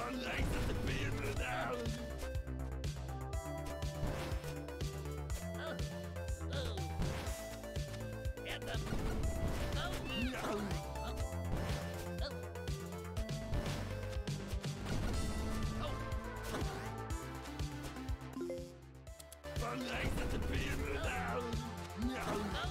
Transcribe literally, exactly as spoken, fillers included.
Van rechts uit de benen down. Oh. Oh. Get them. Oh. No. Oh. Oh. Van rechts uit de benen down. No. Oh.